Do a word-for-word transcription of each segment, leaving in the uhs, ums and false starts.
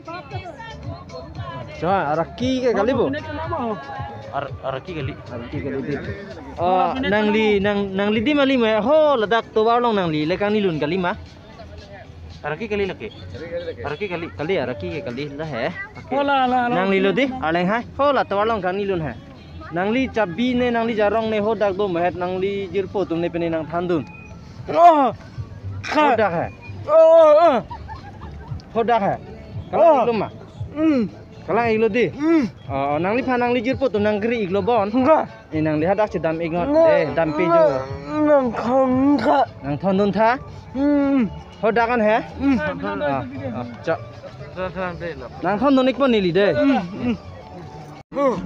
Coba raki ke kali bu? Ar araki kali. Raki kali di. Oh, nang li nang nang li di mali mah. Ho ladak tu baru long nang li lekang ni lun kali mah. Araki kali lagi. Araki kali. Kali ya raki ke kali lah eh. Oh lah lah. Nang li lo di, aleng hai. Ho lah tu baru long kang ni lun hai. Nang li cabi ne nang li jarong ne ho dak do mahet nang li jirpo tum ne peni nang thandun. Oh. Ho dak hai. Oh. Ho dak hai. Kalau lu mah. Hmm. Kalang iglo di. Hmm. Oh, nang li panang li jirpo tu nang geri iglo bon. Enggak. Eh nang li hadak sedam ignot eh dam pejo. Nang khang kha. Nang thondun tha. Hmm. Ho dak kan he? Hmm. Ah, ah, cak. Sang deh lah. Nang thondun ik pon ni li de. Hmm. Hmm.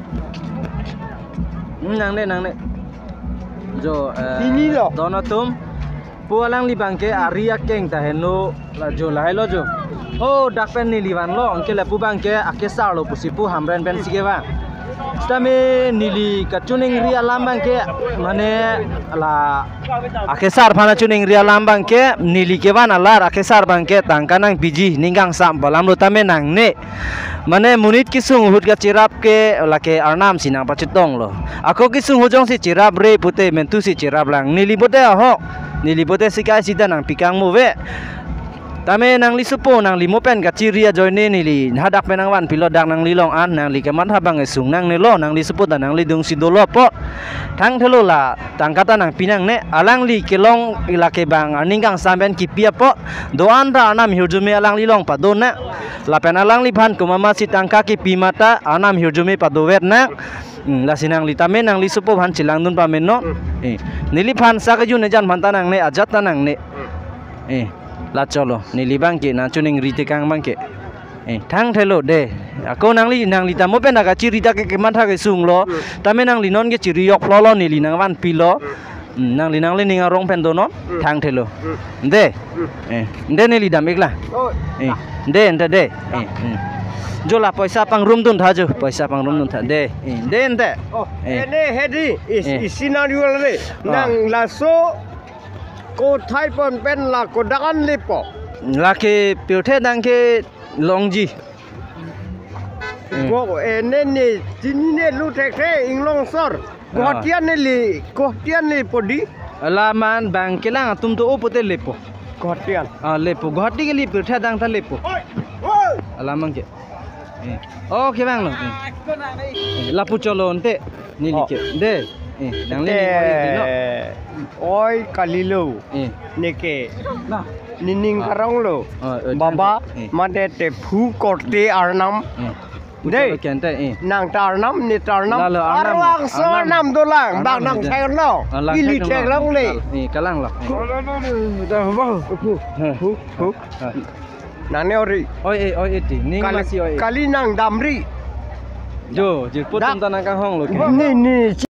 Nang de nang de. Jo Ini loh. Dono tum. Pualang li bangke aria keng ta henu la jo lai lo jo. Oh, dak pen ni liwan lo angke la pu bangke ake sar lo pusipu hamren pen sige ba. Stame nili kacuning ria lambang ke mane la ake sar phana cuning ria lambang ke nili ke ban alar ake sar bangke tangkanang biji ninggang sam balam lo tame nang ne mane munit kisung hut ga cirap ke lake arnam sinang pacitong lo ako kisung hujong si cirap re pute mentu si cirap lang nili bote ho nili bote sikai sida nang pikang mo ve tame nang li supo nang li mopen ka ciria joine ni li hadak penang wan pilot dak nang li long an nang li kemat habang esung nang ni lo nang li supo nang li dung sidolo po thang thelo la tangkata nang pinang ne alang li kelong ilake bang ninggang samben kipia po doan ra anam hirjume alang li long padon na la pen alang li phan kumama si tangka ki pimata anam hirjume padowet na la sinang li tame nang li supo phan chilang dun pamen no eh nili phan sa ka ju ne jan phanta nang ne ajat ta nang ne eh la cholo ni libang ke na chuning rite kang bang ke eh thang thelo de ako nang li nang li ta mo pe na ka chiri ta ke ke man tha ke sung lo ta me nang li non ke chiri yok lo lo ni li nang wan pi lo nang li nang li ninga rong pen do no thang thelo de eh de ni li dam ekla eh de ente de eh jola paisa pang room dun tha jo paisa pang room dun tha de eh de ente eh ne hedi is scenario le nang laso ko thai pon pen la ko dakan lepo lake piothe dang ke longji ko ene ne tini ne lu tek the inglong sor ko tian ne li ko tian ne podi alaman bang kelang tum to opote lepo ko tian ah lepo gohati ke li piothe dang ta lepo alamang ke oh ke bang lo lapu cholo onte ni like de eh nang le ni oi kalilo eh neke nining karong lo Oh, baba eh. made te phu korte arnam de kente eh nang tarnam ni tarnam Lalo, arnam. arwang so Arnam. nam dolang Arnam bang nang ni thai lo ili thek long le eh kalang lo dah bang hu hu hu nang ne ori oi eh oi eti ning masih oi kali nang damri jo jir putum tanang kang hong lo ni ni